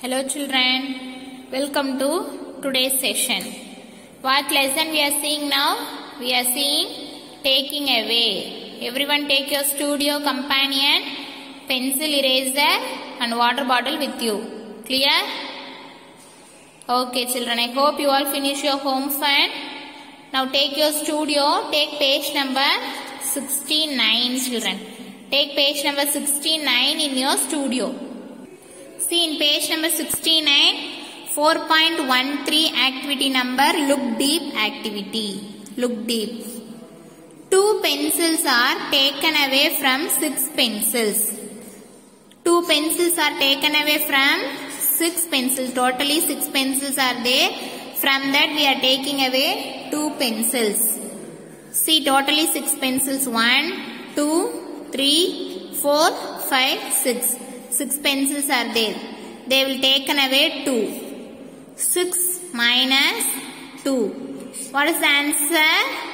Hello children, welcome to today's session. What lesson we are seeing now? We are seeing taking away. Everyone take your studio companion, pencil, eraser and water bottle with you. Clear? Okay children, I hope you all finish your home fun. Now take your studio, take page number 69 children. Take page number 69 in your studio. See in page number 69, 4.13 activity number look deep activity. Look deep. 2 pencils are taken away from 6 pencils. 2 pencils are taken away from 6 pencils. Totally 6 pencils are there. From that we are taking away 2 pencils. See totally 6 pencils. 1, 2, 3, 4, 5, 6. 6 pencils are there. They will taken away 2. 6 minus 2. What is the answer?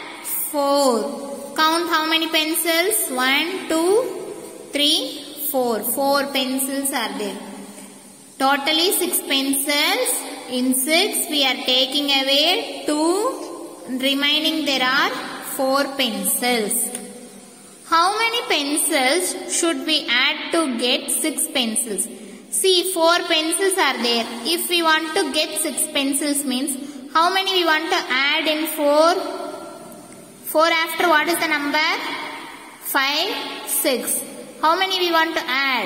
4. Count how many pencils? 1, 2, 3, 4. 4 pencils are there. Totally 6 pencils. In 6 we are taking away 2. Remaining there are 4 pencils. How many pencils should we add to get 6 pencils? See 4 pencils are there. If we want to get 6 pencils means how many we want to add in 4? 4 after what is the number? 5, 6. How many we want to add?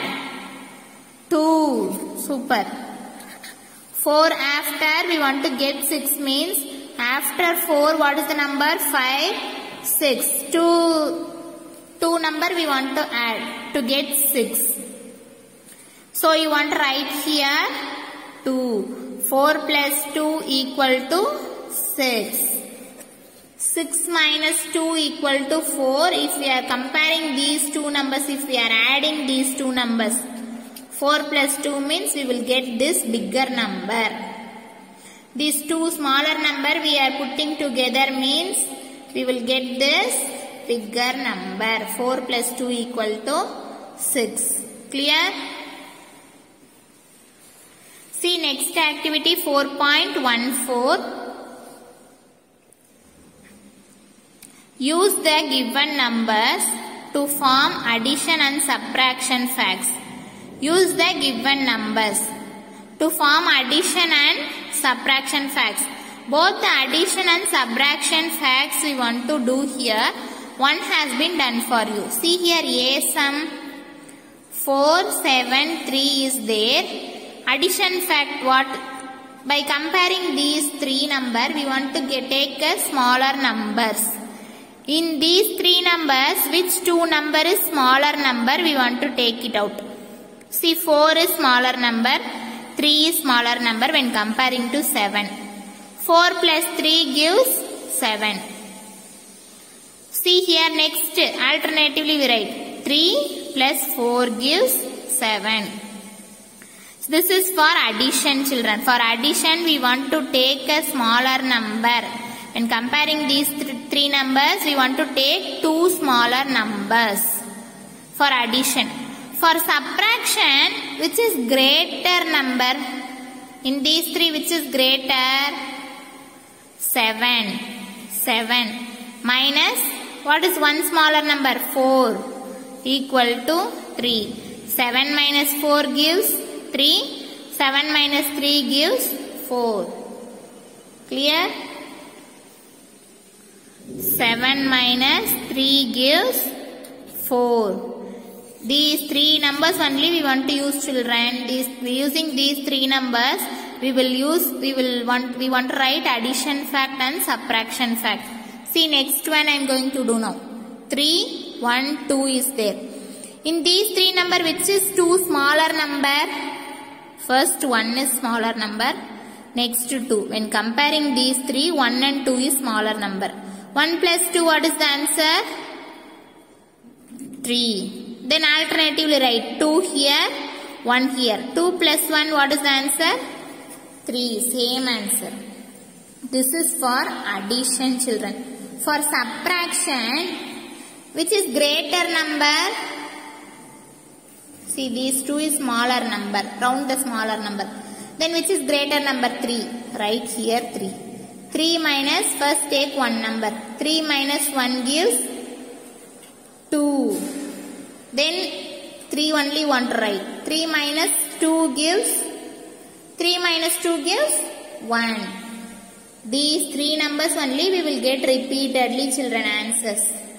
2. Super. 4 after we want to get 6 means after 4 what is the number? 5, 6. 2 number we want to add to get 6. So you want to write here 2. 4 plus 2 equal to 6. 6 minus 2 equal to 4. If we are comparing these two numbers, if we are adding these two numbers, 4 plus 2 means we will get this bigger number. These two smaller number we are putting together means we will get this bigger number. 4 plus 2 equal to 6. Clear? See next activity 4.14. Use the given numbers to form addition and subtraction facts. Use the given numbers to form addition and subtraction facts. Both the addition and subtraction facts we want to do here. One has been done for you. See here A sum 4, 7, 3 is there. Addition fact what? By comparing these 3 numbers, we want to take a smaller numbers. In these 3 numbers, which 2 number is smaller number? We want to take it out. See 4 is smaller number, 3 is smaller number when comparing to 7. 4 plus 3 gives 7. See here next, alternatively we write 3 plus 4 gives 7. This is for addition children. For addition we want to take a smaller number. When comparing these 3 numbers, we want to take 2 smaller numbers for addition. For subtraction, which is greater number? In these 3, which is greater? 7. 7. Minus, what is one smaller number? 4. Equal to 3. 7 minus 4 gives 3. 7 minus 3 gives 4. Clear? 7 minus 3 gives 4. These 3 numbers only we want to use children. Using these 3 numbers we want to write addition fact and subtraction fact. See next one I am going to do now. 3, 1, 2 is there. In these 3 number which is 2 smaller number? First 1 is smaller number. Next 2. When comparing these 3, 1 and 2 is smaller number. 1 plus 2 what is the answer? 3. Then alternatively write 2 here, 1 here. 2 plus 1 what is the answer? 3. Same answer. This is for addition children. For subtraction, which is greater number? See, these 2 is smaller number. Round the smaller number. Then which is greater number? 3. Write here 3. 3 minus, first take one number. 3 minus 1 gives 2. Then 3 only want to write. 3 minus 2 gives 1. These 3 numbers only we will get repeatedly, children, answers.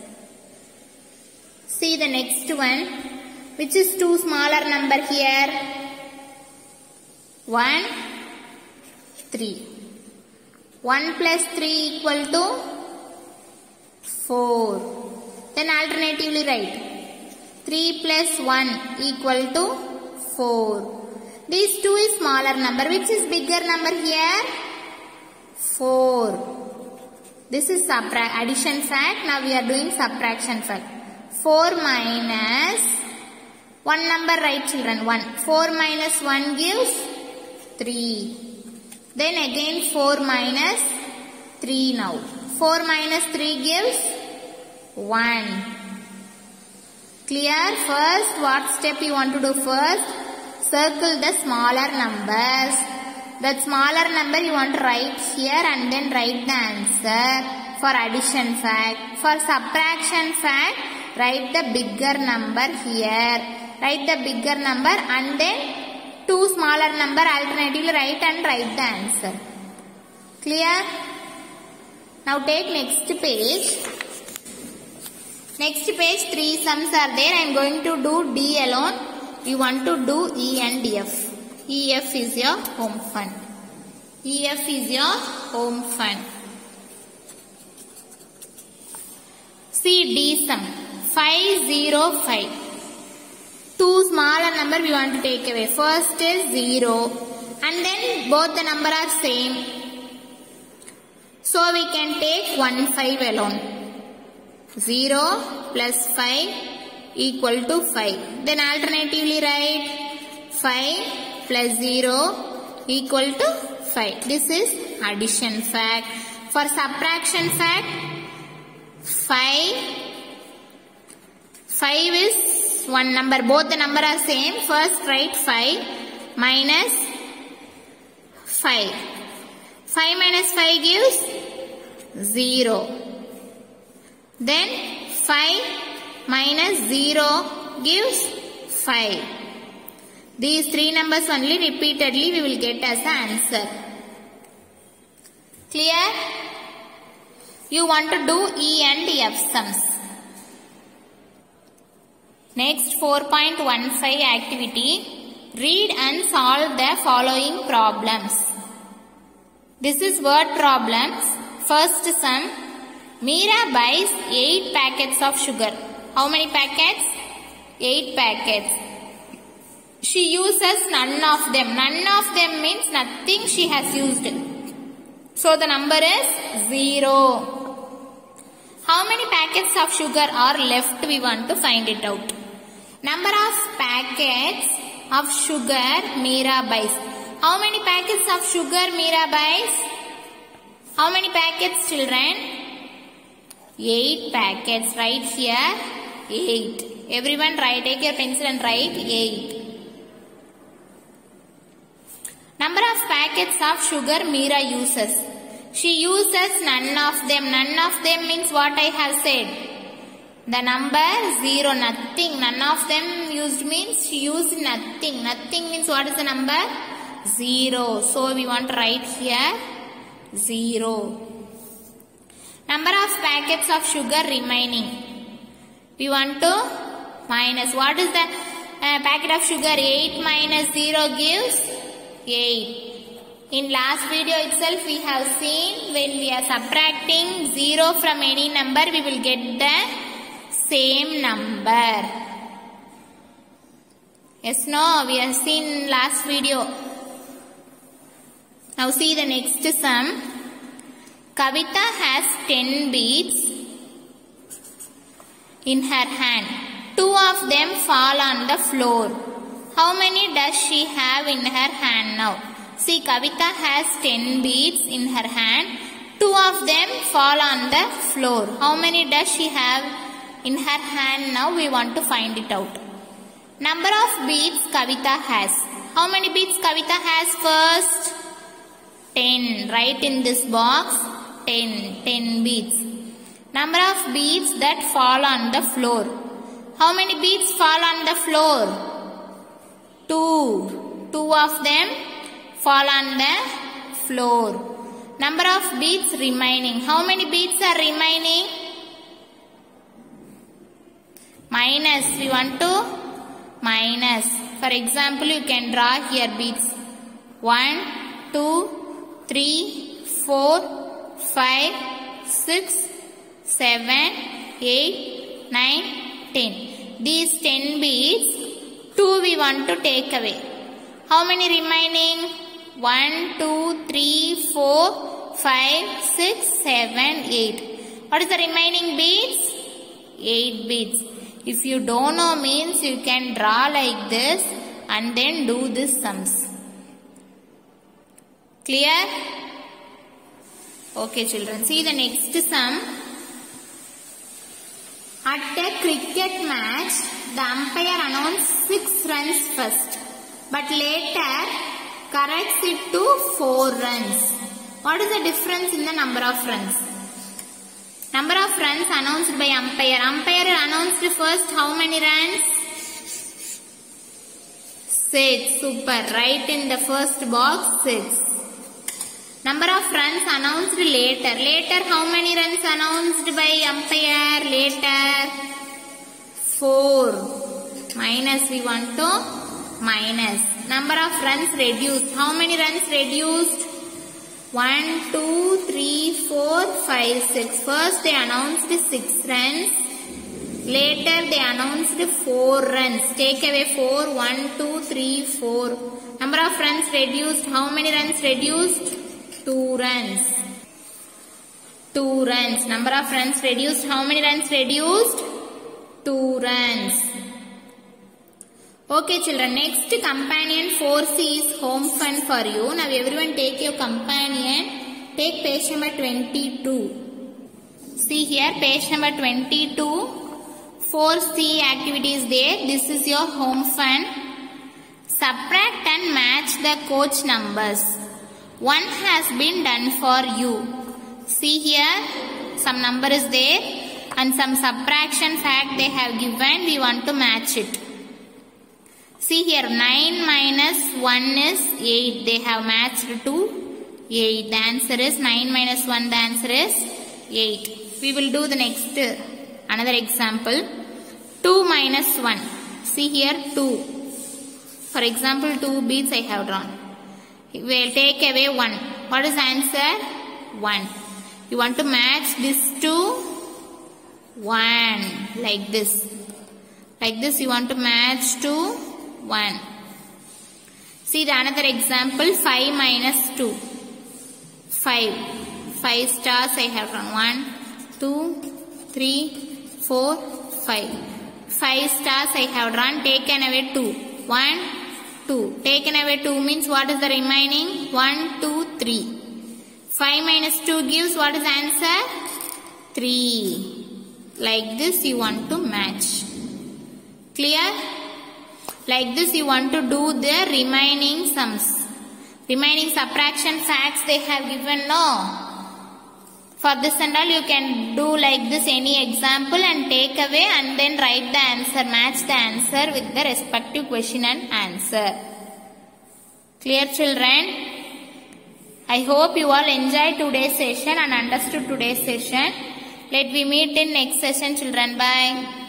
See the next one. Which is 2 smaller number here? 1, 3. 1 plus 3 equal to 4. Then alternatively write. 3 plus 1 equal to 4. These 2 is smaller number. Which is bigger number here? 4. This is addition fact. Now we are doing subtraction fact. 4 minus 1 number, right, children? 1. 4 minus 1 gives 3. Then again 4 minus 3 now. 4 minus 3 gives 1. Clear? First, what step you want to do first? Circle the smaller numbers. That smaller number you want to write here and then write the answer for addition fact. For subtraction fact, write the bigger number here. Write the bigger number and then 2 smaller number alternatively write and write the answer. Clear? Now take next page. Next page 3 sums are there. I am going to do D alone. You want to do E and F. EF is your home fund. EF is your home fund. See D sum. 505. 2 smaller number we want to take away. First is 0. And then both the number are same. So we can take 15 alone. 0 plus 5 equal to 5. Then alternatively write 5 plus 0 equal to 5. This is addition fact. For subtraction fact, 5 is one number. Both the number are same. First write 5 minus 5. 5 minus 5 gives 0. Then 5 minus 0 gives 5. These 3 numbers only repeatedly we will get as the answer. Clear? You want to do E and F sums. Next 4.15 activity. Read and solve the following problems. This is word problems. First sum. Meera buys 8 packets of sugar. How many packets? 8 packets. She uses none of them. None of them means nothing she has used. So the number is 0. How many packets of sugar are left? We want to find it out. Number of packets of sugar Meera buys. How many packets of sugar Meera buys? How many packets, children? 8 packets. Right here 8. Everyone write. Take your pencil and write 8. Number of packets of sugar Meera uses. She uses none of them. None of them means what I have said. The number 0, nothing. None of them used means she used nothing. Nothing means what is the number? 0. So we want to write here 0. Number of packets of sugar remaining. We want to minus. What is the packet of sugar? 8 minus 0 gives 8. In last video itself we have seen when we are subtracting 0 from any number we will get the same number. Yes, no, we have seen last video. Now see the next sum. Kavita has 10 beads in her hand. 2 of them fall on the floor. How many does she have in her hand now? See, Kavita has 10 beads in her hand. 2 of them fall on the floor. How many does she have in her hand now? We want to find it out. Number of beads Kavita has. How many beads Kavita has first? 10. Write in this box 10. 10 beads. Number of beads that fall on the floor. How many beads fall on the floor? 2. 2 of them fall on the floor. Number of beads remaining. How many beads are remaining? Minus. We want to minus. For example, you can draw here beads. 1, 2, 3, 4, 5, 6, 7, 8, 9, 10. These 10 beads, 2 we want to take away. How many remaining? 1, 2, 3, 4, 5, 6, 7, 8. What is the remaining beads? 8 beads. If you don't know means you can draw like this and then do this sums. Clear? Okay children, see the next sum. At a cricket match, the umpire announced 6 runs first, but later corrects it to 4 runs. What is the difference in the number of runs? Number of runs announced by umpire. Umpire announced first how many runs? 6. Super. Write in the first box 6. Number of runs announced later. Later how many runs announced by umpire? Later 4. Minus we want to minus. Number of runs reduced. How many runs reduced? 1, 2, 3, 4, 5, 6. First they announced 6 runs. Later they announced 4 runs. Take away 4. 1, 2, 3, 4. Number of runs reduced. How many runs reduced? 2 runs. 2 runs. Number of runs reduced. How many runs reduced? 2 runs. Okay children, next companion 4C is home fun for you. Now everyone take your companion. Take page number 22. See here page number 22. 4C activity is there. This is your home fun. Subtract and match the coach numbers. 1 has been done for you. See here some number is there and some subtraction fact they have given. We want to match it. See here 9 minus 1 is 8. They have matched to 8. The answer is 9 minus 1. The answer is 8. We will do the next another example. 2 minus 1. See here 2. For example 2 beads I have drawn. We will take away 1. What is the answer? 1. You want to match this to 1. Like this. Like this you want to match to 1. See the another example 5 minus 2. 5. 5 stars I have drawn. 1, 2, 3, 4, 5. 5 stars I have drawn. Taken away 2. 1, 2. Taken away 2 means what is the remaining? 1, 2, 3. 5 minus 2 gives what is the answer? 3. Like this you want to match. Clear? Like this you want to do the remaining sums. Remaining subtraction facts they have given no. For this and all you can do like this any example and take away and then write the answer. Match the answer with the respective question and answer. Clear children? I hope you all enjoyed today's session and understood today's session. Let we meet in next session children. Bye.